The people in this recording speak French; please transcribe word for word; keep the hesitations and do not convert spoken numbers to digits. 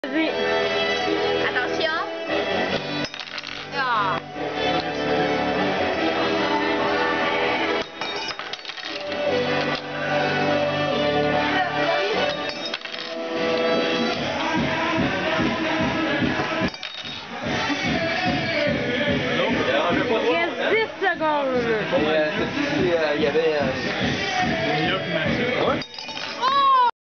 Vas-y. Attention. Ah. Il reste dix secondes. Il y avait... Il y a plus